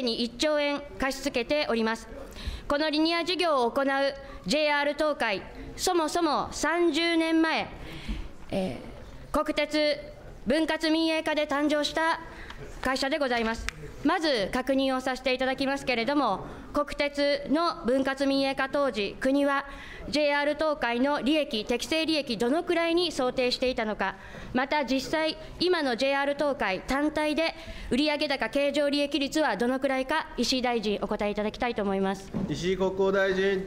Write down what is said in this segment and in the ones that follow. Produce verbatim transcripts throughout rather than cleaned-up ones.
にいっちょうえん貸し付けております。このリニア事業を行う ジェイアール 東海、そもそもさんじゅうねんまえ、えー、国鉄分割民営化で誕生した会社でございます。まず確認をさせていただきますけれども、国鉄の分割民営化当時、国は ジェイアール 東海の利益、適正利益、どのくらいに想定していたのか、また実際、今の ジェイアール 東海単体で売上高経常利益率はどのくらいか、石井大臣、お答えいただきたいと思います。 石井国交大臣。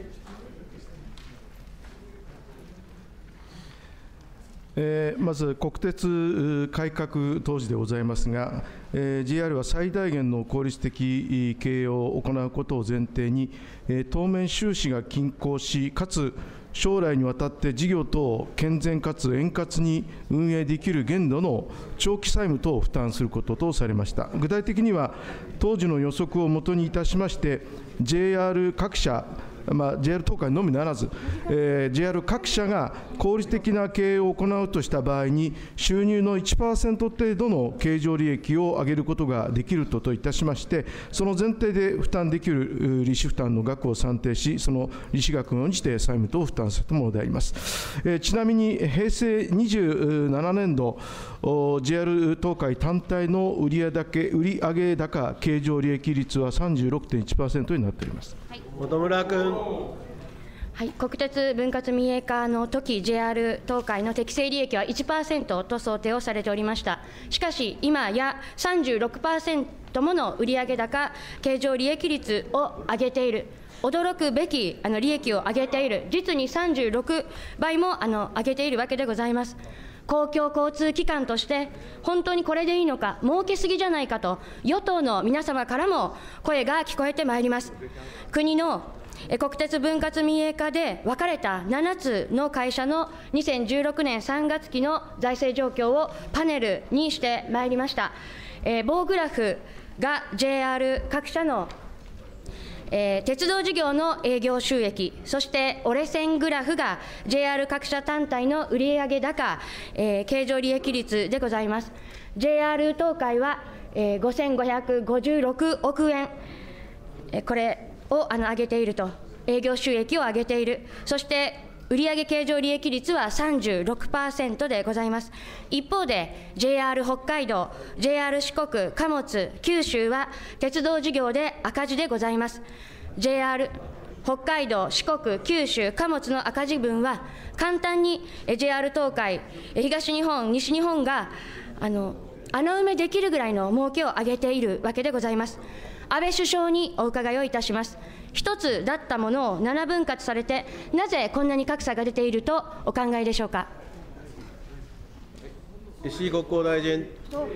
えー、まず国鉄改革当時でございますが、えー、ジェイアール は最大限の効率的経営を行うことを前提に、えー、当面収支が均衡し、かつ将来にわたって事業等を健全かつ円滑に運営できる限度の長期債務等を負担することとされました。具体的には、当時の予測をもとにいたしまして、ジェイアール 各社、まあ、ジェイアール 東海のみならず、えー、ジェイアール 各社が効率的な経営を行うとした場合に、収入の いちパーセント 程度の経常利益を上げることができるとといたしまして、その前提で負担できる利子負担の額を算定し、その利子額に応じて債務等を負担するものであります。えー、ちなみに平成にじゅうななねんど、ジェイアール 東海単体の売上売上高経常利益率は さんじゅうろくてんいちパーセント になっております。 はい、 本村君。 はい、国鉄分割民営化の時 ジェイアール 東海の適正利益は いちパーセント と想定をされておりました。しかし、今や さんじゅうろくパーセント もの売上高経常利益率を上げている。驚くべきあの利益を上げている、実にさんじゅうろくばいもあの上げているわけでございます。公共交通機関として、本当にこれでいいのか、儲けすぎじゃないかと、与党の皆様からも声が聞こえてまいります。国の国鉄分割民営化で分かれたななつの会社のにせんじゅうろくねんさんがつきの財政状況をパネルにしてまいりました。えー、棒グラフが ジェイアール 各社のえー、鉄道事業の営業収益、そして折れ線グラフが ジェイアール 各社単体の売上高、えー、経常利益率でございます。ジェイアール 東海は、えー、ごせんごひゃくごじゅうろくおくえん、えー、これをあの上げていると、営業収益を上げている、そして売上経常利益率は さんじゅうろくパーセント でございます。一方で ジェイアール 北海道、ジェイアール 四国、貨物、九州は鉄道事業で赤字でございます。ジェイアール 北海道、四国、九州、貨物の赤字分は簡単に ジェイアール 東海、東日本、西日本があの穴埋めできるぐらいの儲けを上げているわけでございます。安倍首相にお伺いをいたします。一つだったものをななぶん割されて、なぜこんなに格差が出ているとお考えでしょうか。 石井国交大臣。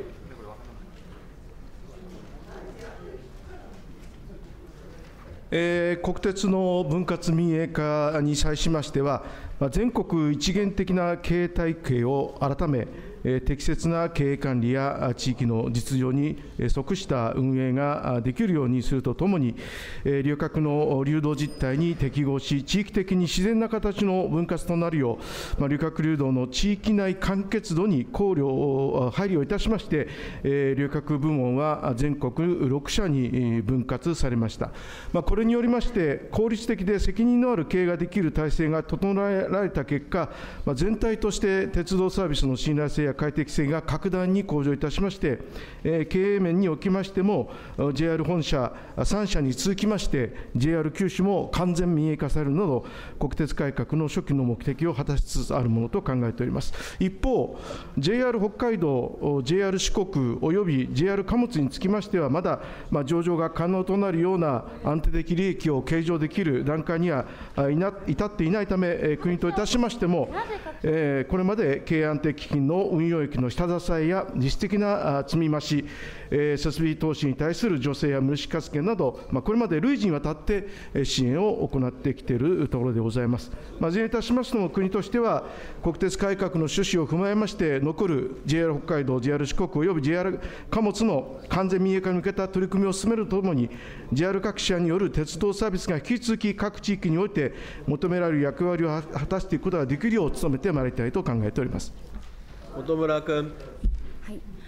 えー、国鉄の分割民営化に際しましては、全国一元的な経営体系を改め、適切な経営管理や地域の実情に即した運営ができるようにするとともに、旅客の流動実態に適合し、地域的に自然な形の分割となるよう、旅客流動の地域内完結度に考慮、配慮いたしまして、旅客部門は全国ろくしゃに分割されました。これによりまして、効率的で責任のある経営ができる体制が整えられた結果、全体として鉄道サービスの信頼性や快適性が格段に向上いたしまして、経営面におきましても、ジェイアール 本社さんしゃに続きまして、ジェイアール 九州も完全民営化されるなど、国鉄改革の初期の目的を果たしつつあるものと考えております。一方、ジェイアール 北海道、ジェイアール 四国および ジェイアール 貨物につきましては、まだ上場が可能となるような安定的利益を計上できる段階には至っていないため、国といたしましても、これまで経営安定基金の運用益の下支えや実質的な積み増し、設備投資に対する助成や無利子課税など、これまで累次にわたって支援を行ってきているところでございます。いずれにいたしましても、国としては国鉄改革の趣旨を踏まえまして、残る ジェイアール 北海道、ジェイアール 四国および ジェイアール 貨物の完全民営化に向けた取り組みを進めるとともに、ジェイアール 各社による鉄道サービスが引き続き各地域において求められる役割を果たしていくことができるよう努めてまいりたいと考えております。 本村君。 はい、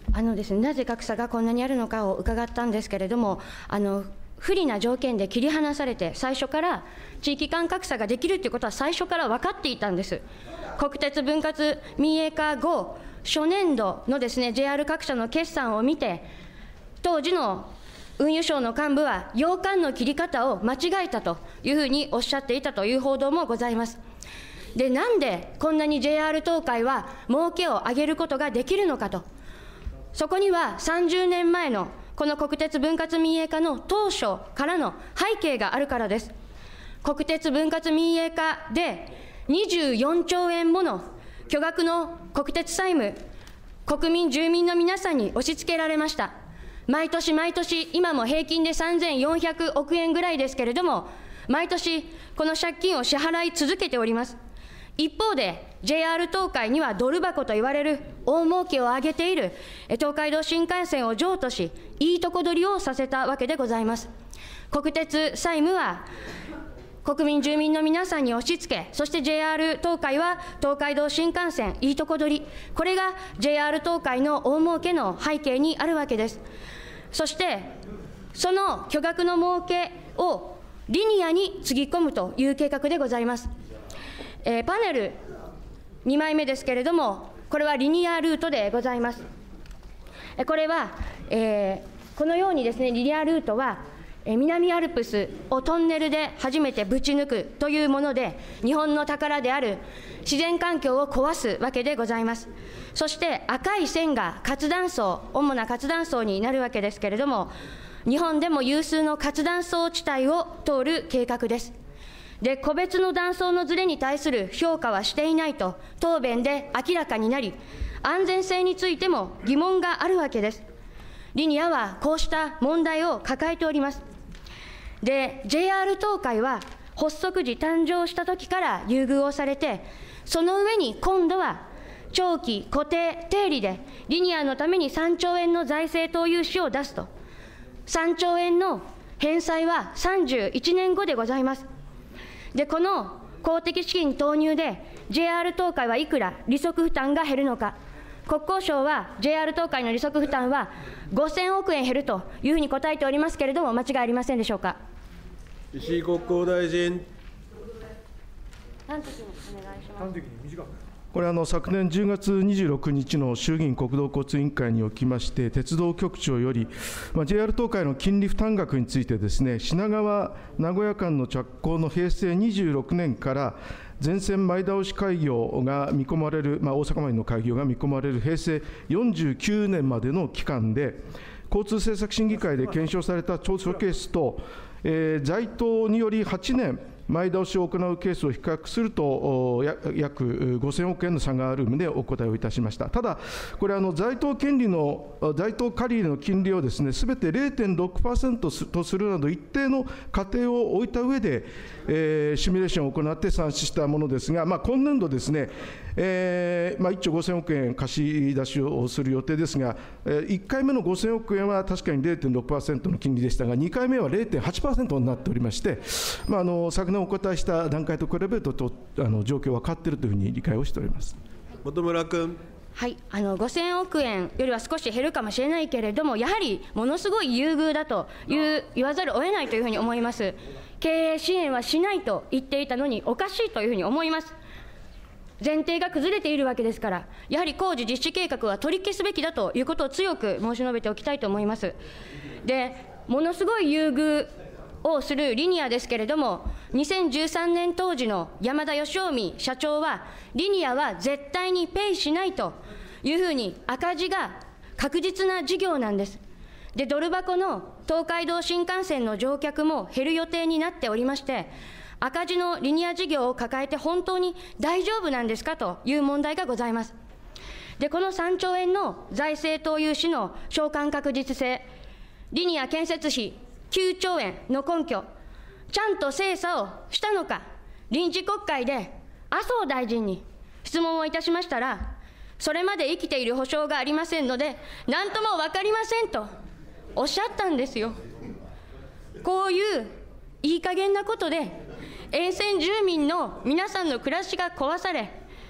あのですね、なぜ格差がこんなにあるのかを伺ったんですけれども、あの不利な条件で切り離されて、最初から地域間格差ができるということは最初から分かっていたんです。国鉄分割民営化後、初年度のですね ジェイアール 各社の決算を見て、当時の運輸省の幹部は、要間の切り方を間違えたというふうにおっしゃっていたという報道もございます。で、なんでこんなに ジェイアール 東海は儲けを上げることができるのかと、そこにはさんじゅうねんまえのこの国鉄分割民営化の当初からの背景があるからです。国鉄分割民営化でにじゅうよんちょうえんもの巨額の国鉄債務、国民、住民の皆さんに押し付けられました。毎年毎年、今も平均でさんぜんよんひゃくおくえんぐらいですけれども、毎年この借金を支払い続けております。一方で ジェイアール 東海にはドル箱と言われる大儲けを上げている東海道新幹線を譲渡し、いいとこ取りをさせたわけでございます。国鉄債務は国民、住民の皆さんに押し付け、そして ジェイアール 東海は東海道新幹線いいとこ取り、これが ジェイアール 東海の大儲けの背景にあるわけです。そしてその巨額の儲けをリニアにつぎ込むという計画でございます。えー、パネルにまいめですけれども、これはリニアルートでございます。これは、えー、このようにですね、リニアルートは南アルプスをトンネルで初めてぶち抜くというもので、日本の宝である自然環境を壊すわけでございます。そして赤い線が活断層、主な活断層になるわけですけれども、日本でも有数の活断層地帯を通る計画です。で、個別の断層のずれに対する評価はしていないと答弁で明らかになり、安全性についても疑問があるわけです。リニアはこうした問題を抱えております。で、ジェイアール 東海は発足時誕生した時から優遇をされて、その上に今度は長期固定定理でリニアのためにさんちょうえんの財政投融資を出すと、さんちょうえんの返済はさんじゅういちねんごでございます。で、この公的資金投入で ジェイアール 東海はいくら利息負担が減るのか、国交省は ジェイアール 東海の利息負担はごせんおくえん減るというふうに答えておりますけれども、間違いありませんでしょうか。 石井国交大臣。 端的にお願いします。 これあの昨年じゅうがつにじゅうろくにちの衆議院国土交通委員会におきまして、鉄道局長より、まあ、ジェイアール 東海の金利負担額についてですね、品川・名古屋間の着工の平成にじゅうろくねんから全線前倒し開業が見込まれる、まあ、大阪までの開業が見込まれる平成よんじゅうきゅうねんまでの期間で、交通政策審議会で検証された調査ケースと、えー、在当によりはちねん前倒しを行うケースを比較すると、約ごせんおくえんの差がある旨お答えをいたしました。ただ、これ、あの在当権利の、在当借り入れの金利をですね、すべて れいてんろくパーセント とするなど、一定の過程を置いた上で、えー、シミュレーションを行って算出したものですが、まあ、今年度ですね、えーまあ、いっちょうごせんおくえん貸し出しをする予定ですが、いっかいめのごせんおくえんは確かに れいてんろくパーセント の金利でしたが、にかいめは れいてんはちパーセント になっておりまして、まあ、あの昨年お答えした段階と比べると、とあの状況は変わっているというふうに理解をしております。 本村君。 はい、あのごせんおくえんよりは少し減るかもしれないけれども、やはりものすごい優遇だという言わざるを得ないというふうに思います。経営支援はしないと言っていたのにおかしいというふうに思います。前提が崩れているわけですから、やはり工事実施計画は取り消すべきだということを強く申し述べておきたいと思います。で、ものすごい優遇をするリニアですけれども、にせんじゅうさんねん当時の山田義臣社長は、リニアは絶対にペイしないというふうに、赤字が確実な事業なんです。で、ドル箱の東海道新幹線の乗客も減る予定になっておりまして、赤字のリニア事業を抱えて本当に大丈夫なんですかという問題がございます。で、このさんちょうえんの財政投融資の償還確実性、リニア建設費きゅうちょうえんの根拠、ちゃんと精査をしたのか、臨時国会で麻生大臣に質問をいたしましたら、それまで生きている保証がありませんので、なんとも分かりませんとおっしゃったんですよ。こういういい加減なことで、沿線住民の皆さんの暮らしが壊され、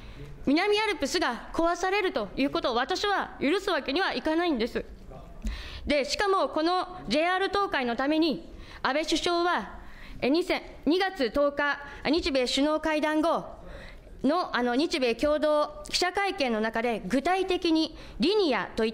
南アルプスが壊されるということを私は許すわけにはいかないんです。でしかもこの ジェイアール 東海のために安倍首相はにがつとおか日米首脳会談後のあの日米共同記者会見の中で具体的にリニアといって、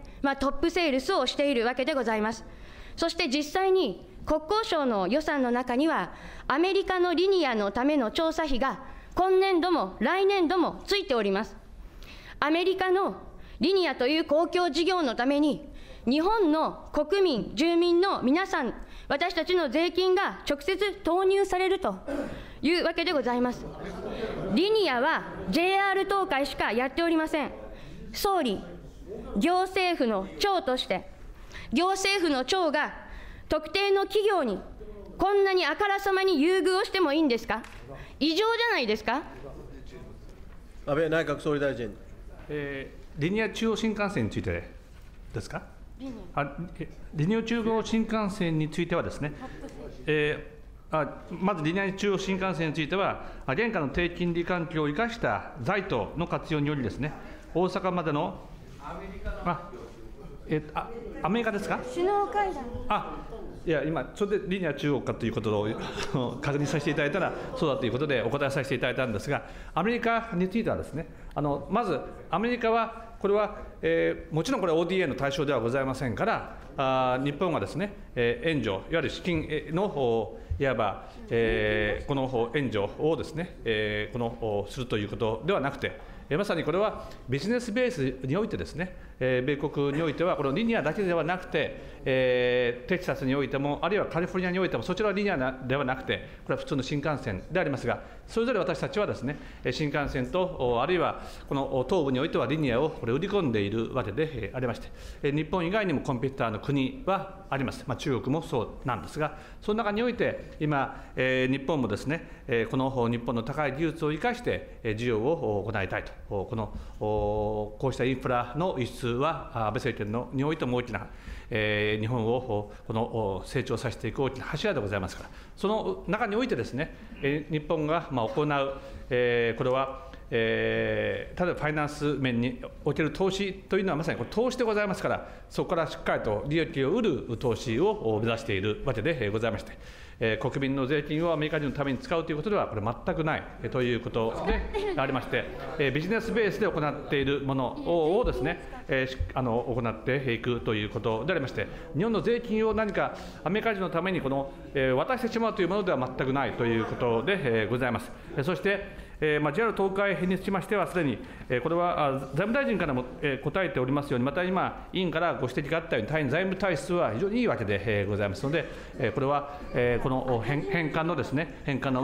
まあ、トップセールスをしているわけでございます。そして実際に国交省の予算の中にはアメリカのリニアのための調査費が今年度も来年度もついております。アメリカのリニアという公共事業のために日本の国民住民の皆さん、私たちの税金が直接投入されるというわけでございます。リニアは ジェイアール 東海しかやっておりません。総理、行政府の長として行政府の長が特定の企業にこんなにあからさまに優遇をしてもいいんですか。異常じゃないですか。 安倍内閣総理大臣。 えー、リニア中央新幹線についてですか。あリニア中央新幹線についてはですね、えー、あまずリニア中央新幹線については、現下の低金利環境を生かした財投の活用によりですね、大阪までのあ、えー、あアメリカですか。 首脳会談。 あいや今、それでリニア中央かということを確認させていただいたら、そうだということでお答えさせていただいたんですが、アメリカについてはですね、あのまずアメリカは、これは、えー、もちろんこれは オーディーエー の対象ではございませんから、あ日本がですね、えー、援助、いわゆる資金のいわば、えー、この援助をですね、えー、このするということではなくて、まさにこれはビジネスベースにおいてですね、えー、米国においては、このリニアだけではなくて、えー、テキサスにおいても、あるいはカリフォルニアにおいても、そちらはリニアではなくて、これは普通の新幹線でありますが、それぞれ私たちはですね、新幹線と、あるいはこの東部においてはリニアをこれ売り込んでいるわけでありまして、日本以外にもコンピューターの国はあります、まあ、中国もそうなんですが、その中において、今、えー、日本もですね、この日本の高い技術を生かして、事業を行いたいと。このこうしたインフラの輸出は安倍政権のにおいても大きな、えー、日本をこの成長させていく大きな柱でございますから、その中においてですね、えー、日本がまあ行う、えー、これは、えー、ただファイナンス面における投資というのはまさにこれ投資でございますから、そこからしっかりと利益を得る投資を目指しているわけでございまして、えー、国民の税金をアメリカ人のために使うということではこれ全くないということでありまして、えー、ビジネスベースで行っているものをですね、えー、あの行っていくということでありまして、日本の税金を何かアメリカ人のためにこの、えー、渡してしまうというものでは全くないということで、えー、ございます。そしてえーまあ、ジェイアール 東海につきましては、すでに、えー、これは財務大臣からも、えー、答えておりますように、また今、委員からご指摘があったように、大変財務体質は非常にいいわけで、えー、ございますので、えー、これは、えー、この返返還のですね、返還の。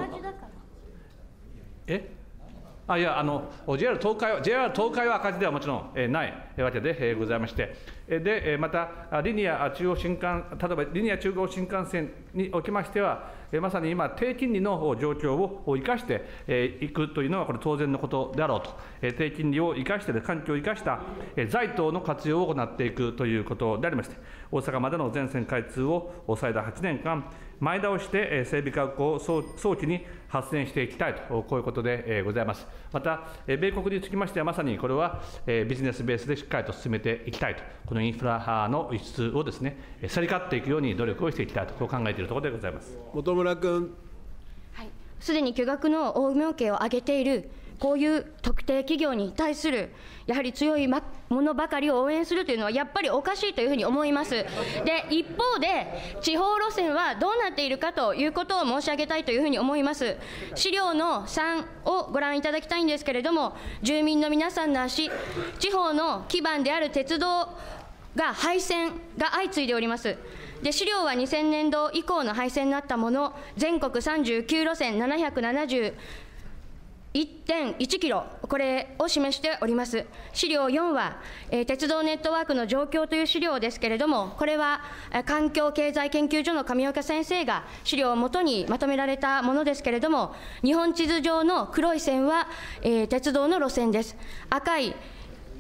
えあいやあの ジェイアール 東海は、ジェイアール 東海は赤字ではもちろん、えー、ないわけで、えー、ございまして、でまたリニア中央新幹、例えばリニア中央新幹線におきましては、まさに今、低金利の状況を生かしていくというのは、これ、当然のことであろうと、低金利を生かして、環境を生かした財投の活用を行っていくということでありまして、大阪までの全線開通を最大はちねんかん、前倒して整備計画を早期に発展していきたいと、こういうことでございます。また、米国につきましては、まさにこれはビジネスベースでしっかりと進めていきたいと、このインフラの輸出をですね、競り勝っていくように努力をしていきたいと、こう考えているところでございます。 本村君。 はい、すでに巨額の大儲けを上げている、こういう特定企業に対するやはり強いものばかりを応援するというのはやっぱりおかしいというふうに思います。で一方で地方路線はどうなっているかということを申し上げたいというふうに思います。資料のさんをご覧いただきたいんですけれども、住民の皆さんの足、地方の基盤である鉄道が廃線が相次いでおります。で資料はにせんねんど以降の廃線になったもの、全国さんじゅうきゅう路線ななひゃくななじゅういってんいちキロ、これを示しております。資料よんは、えー、鉄道ネットワークの状況という資料ですけれども、これは環境経済研究所の上岡先生が資料をもとにまとめられたものですけれども、日本地図上の黒い線は、えー、鉄道の路線です。赤い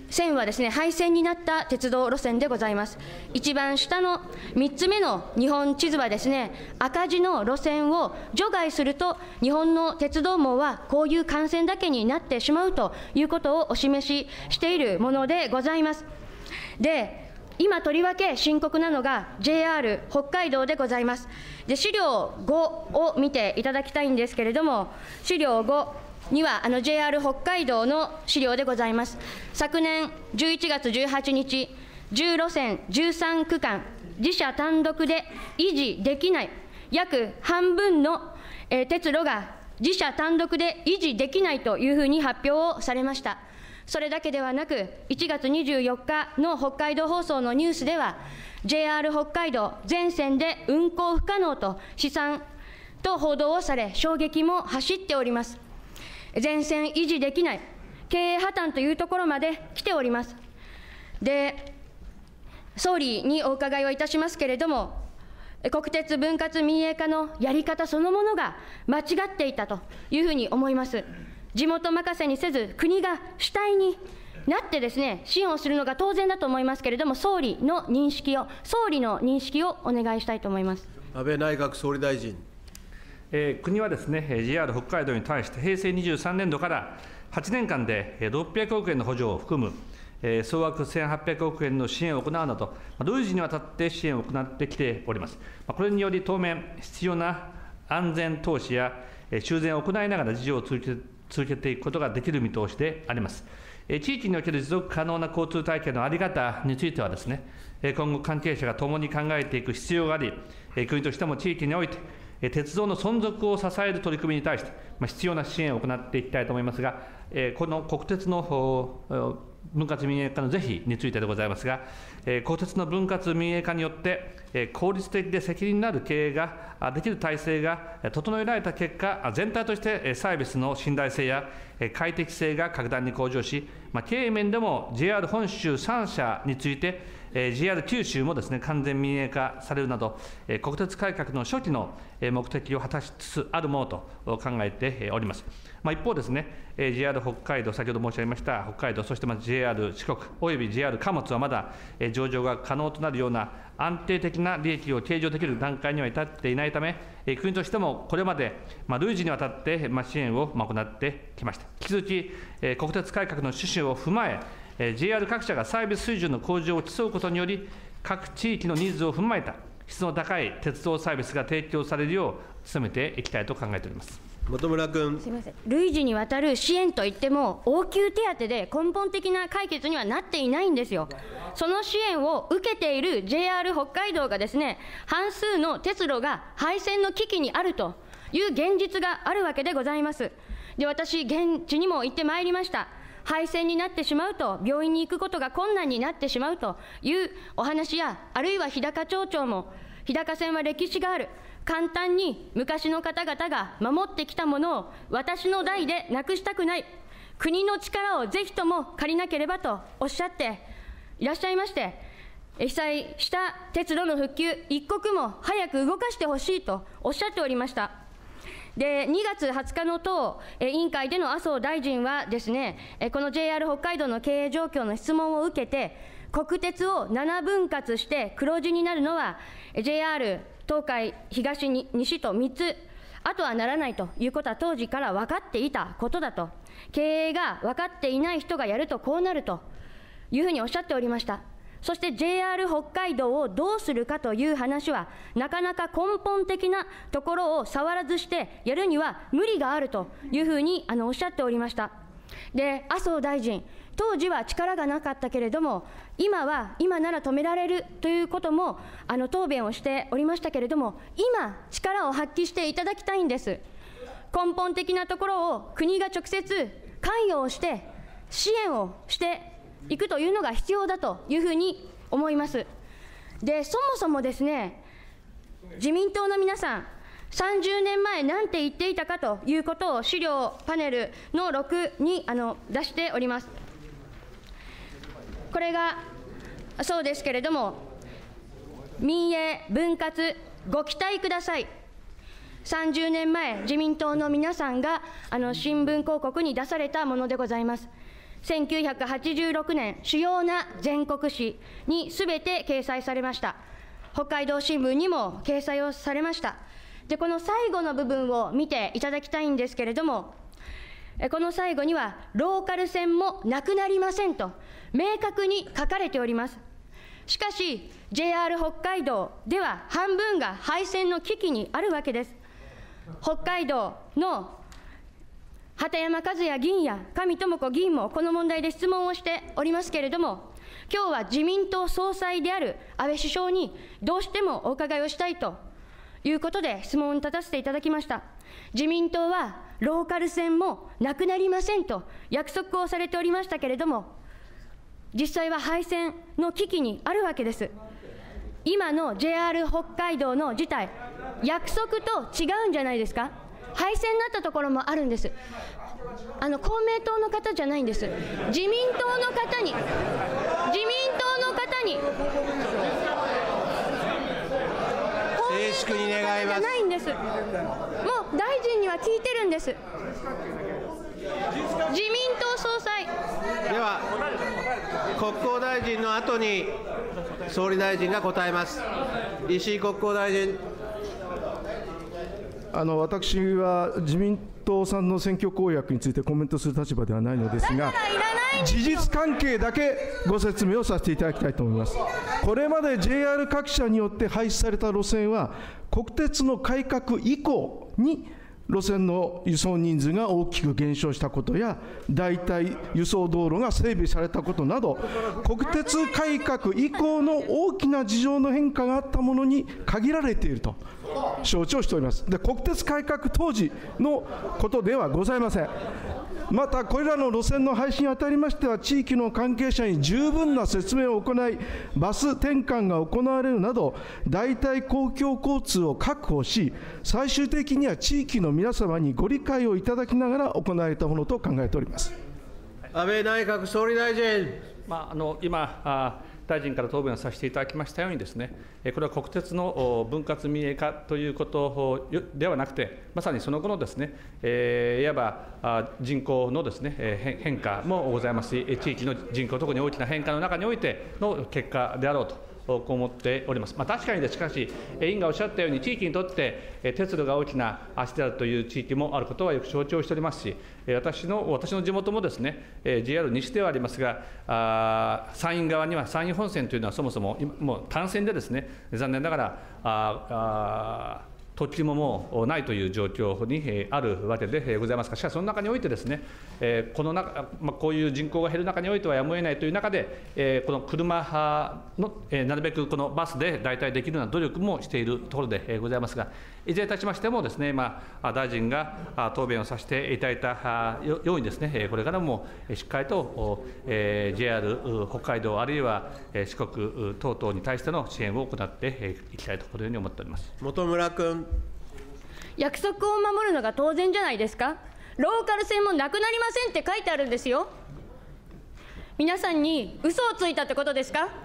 線はですね、廃線になった鉄道路線でございます。一番下のみっつめの日本地図はですね、赤字の路線を除外すると、日本の鉄道網はこういう幹線だけになってしまうということをお示ししているものでございます。で、今とりわけ深刻なのが ジェイアール 北海道でございます。で、資料ごを見ていただきたいんですけれども、資料ごにはあの ジェイアール 北海道の資料でございます。昨年じゅういちがつじゅうはちにち、じゅう路線じゅうさんくかん、自社単独で維持できない、約半分の、えー、鉄路が自社単独で維持できないというふうに発表をされました。それだけではなく、いちがつにじゅうよっかの北海道放送のニュースでは、ジェイアール 北海道全線で運行不可能と試算と報道をされ、衝撃も走っております。全線維持できない、経営破綻というところまで来ております。で、総理にお伺いをいたしますけれども、国鉄分割民営化のやり方そのものが間違っていたというふうに思います。地元任せにせず、国が主体になってですね、支援をするのが当然だと思いますけれども、総理の認識を、総理の認識をお願いしたいと思います。 安倍内閣総理大臣。 えー、国はですね、ジェイアール 北海道に対して、平成にじゅうさんねんどからはちねんかんでろっぴゃくおくえんの補助を含む、えー、総額せんはっぴゃくおくえんの支援を行うなど、累次にわたって支援を行ってきております。これにより、当面、必要な安全投資や修繕を行いながら、事業を続け続けていくことができる見通しであります。地域における持続可能な交通体系の在り方についてはですね、今後、関係者が共に考えていく必要があり、国としても地域において、鉄道の存続を支える取り組みに対して、必要な支援を行っていきたいと思いますが、この国鉄の分割民営化の是非についてでございますが、国鉄の分割民営化によって、効率的で責任のある経営ができる体制が整えられた結果、全体としてサービスの信頼性や快適性が格段に向上し、経営面でも ジェイアール 本州さんしゃについて、ジェイアール 九州もですね、完全民営化されるなど、国鉄改革の初期の目的を果たしつつあるものと考えております。まあ、一方ですね、ジェイアール 北海道、先ほど申し上げました北海道、そしてま ジェイアール 四国、および ジェイアール 貨物はまだ上場が可能となるような安定的な利益を計上できる段階には至っていないため、国としてもこれまで累次にわたって支援を行ってきました。引き続き、国鉄改革の趣旨を踏まえ、ジェイアール 各社がサービス水準の向上を競うことにより、各地域のニーズを踏まえた質の高い鉄道サービスが提供されるよう努めていきたいと考えております。 本村君。 すみません、累次にわたる支援といっても、応急手当で根本的な解決にはなっていないんですよ。その支援を受けている ジェイアール 北海道がですね、半数の鉄路が廃線の危機にあるという現実があるわけでございます。で、私、現地にも行ってまいりました。廃線になってしまうと、病院に行くことが困難になってしまうというお話や、あるいは日高町長も、日高線は歴史がある、簡単に昔の方々が守ってきたものを私の代でなくしたくない、国の力をぜひとも借りなければとおっしゃっていらっしゃいまして、被災した鉄道の復旧、一刻も早く動かしてほしいとおっしゃっておりました。で、にがつはつかの党委員会での麻生大臣はですね、この ジェイアール 北海道の経営状況の質問を受けて、国鉄をななぶんかつして黒字になるのは ジェイアール 東海、東、西とみっつ、あとはならないということは当時から分かっていたことだと、経営が分かっていない人がやるとこうなるというふうにおっしゃっておりました。そして ジェイアール 北海道をどうするかという話は、なかなか根本的なところを触らずしてやるには無理があるというふうにあのおっしゃっておりました。で、麻生大臣、当時は力がなかったけれども、今は今なら止められるということもあの答弁をしておりましたけれども、今、力を発揮していただきたいんです。根本的なところを国が直接関与をして支援をしていくというのが必要だというふうに思います。で、そもそもですね、自民党の皆さん、さんじゅうねんまえなんて言っていたかということを資料パネルのろくにあの出しております。これがそうですけれども、民営分割ご期待ください。さんじゅうねんまえ、自民党の皆さんがあの新聞広告に出されたものでございます。 せんきゅうひゃくはちじゅうろくねん、主要な全国紙にすべて掲載されました。北海道新聞にも掲載をされました。で、この最後の部分を見ていただきたいんですけれども、この最後には、ローカル線もなくなりませんと、明確に書かれております。しかし、ジェイアール 北海道では半分が廃線の危機にあるわけです。北海道の畑山和也議員や上智子議員もこの問題で質問をしておりますけれども、今日は自民党総裁である安倍首相にどうしてもお伺いをしたいということで質問を立たせていただきました。自民党はローカル線もなくなりませんと約束をされておりましたけれども、実際は廃線の危機にあるわけです。今の ジェイアール 北海道の事態、約束と違うんじゃないですか。廃線になったところもあるんです。あの公明党の方じゃないんです。自民党の方に、自民党の方に、 静粛に願います。 じゃないんです。もう大臣には聞いてるんです。自民党総裁。 では、国交大臣の後に総理大臣が答えます。石井国交大臣。 あの私は自民党さんの選挙公約についてコメントする立場ではないのですが、事実関係だけご説明をさせていただきたいと思います。これまで ジェイアール 各社によって廃止された路線は、国鉄の改革以降に路線の輸送人数が大きく減少したことや、代替輸送道路が整備されたことなど、国鉄改革以降の大きな事情の変化があったものに限られていると承知をしております。で、国鉄改革当時のことではございません。また、これらの路線の廃止にあたりましては、地域の関係者に十分な説明を行い、バス転換が行われるなど、代替公共交通を確保し、最終的には地域の皆様にご理解をいただきながら行われたものと考えております。 安倍内閣総理大臣。 まあ、あの今あ大臣から答弁をさせていただきましたようにですね、これは国鉄の分割民営化ということではなくて、まさにその後のですね、えー、いわば人口のですね、変化もございますし、地域の人口、特に大きな変化の中においての結果であろうと。こう思っております。まあ、確かにでしかし、委員がおっしゃったように、地域にとって鉄路が大きな足であるという地域もあることはよく承知をしておりますし、私の私の地元もですね、ジェイアール 西ではありますが、あ山陰側には山陰本線というのはそもそももう単線でですね、残念ながら、ああ特急ももうないという状況にあるわけでございますが、しかしその中においてですね、この中、まあ、こういう人口が減る中においてはやむを得ないという中で、この車のなるべくこのバスで代替できるような努力もしているところでございますが、いずれにいたしましてもですね、まあ、大臣が答弁をさせていただいたようにですね、これからもしっかりと ジェイアール 北海道あるいは四国等々に対しての支援を行っていきたいとこのように思っております。 本村君。 約束を守るのが当然じゃないですか。ローカル線もなくなりませんって書いてあるんですよ。皆さんに嘘をついたってことですか。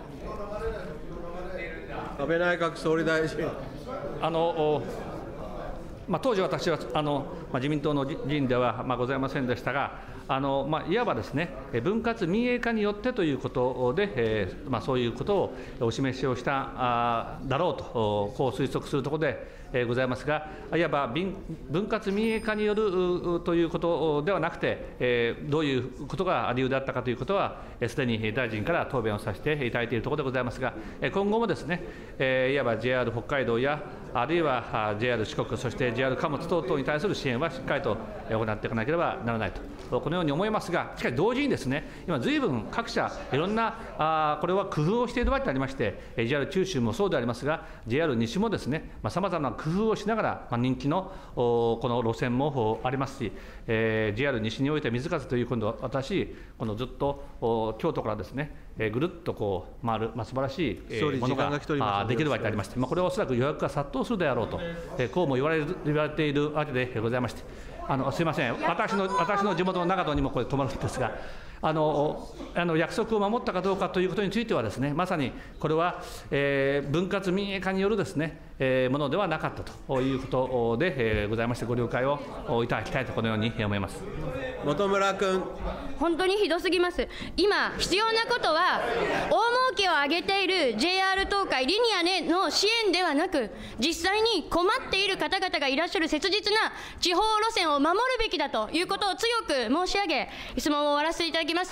安倍内閣総理大臣。 あのまあ、当時、私はあの、まあ、自民党の議員では、まあ、ございませんでしたが、あのまあ、いわばですね、分割民営化によってということで、えーまあ、そういうことをお示しをしたあだろうと、こう推測するところで、えー、ございますが、いわば分割民営化によるということではなくて、えー、どういうことが理由であったかということは、すでに大臣から答弁をさせていただいているところでございますが、今後もですね、えー、いわば ジェイアール 北海道や、あるいは ジェイアール 四国、そして ジェイアール 貨物等々に対する支援はしっかりと行っていかなければならないと、このように思いますが、しかし同時にですね、今、ずいぶん各社、いろんなあこれは工夫をしているわけでありまして、ジェイアール 九州もそうでありますが、ジェイアール 西もですね、さまざ、まな工夫をしながら、まあ、人気のこの路線もありますし、えー、ジェイアール 西において水風という、今度、私、このずっと京都からですね、えー、ぐるっとこう回る、まあ、素晴らしい、えー、ものができるわけでありまして、まあ、これはおそらく予約が殺到するであろうと、えー、こうも言われる言われているわけでございまして、 あのすみません、私の私の地元の長野にもこれ止まるんですが、あのあの約束を守ったかどうかということについてはですね、まさにこれは、えー、分割民営化によるですね、えー、ものではなかったということで、えー、ございまして、ご了解をいただきたいとこのように思います。 本村君。 本当にひどすぎます。今、必要なことは、大儲けを上げている ジェイアール 東海、リニア、ね、の支援ではなく、実際に困っている方々がいらっしゃる切実な地方路線を守るべきだということを強く申し上げ、質問を終わらせていただきます。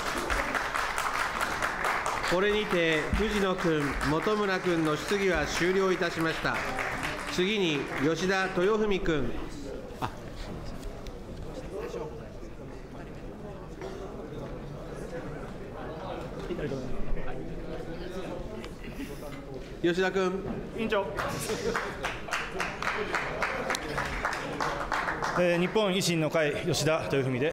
これにて藤野君、本村君の質疑は終了いたしました。次に吉田豊文君。あ吉田君。 委員長。えー、日本維新の会、吉田豊文で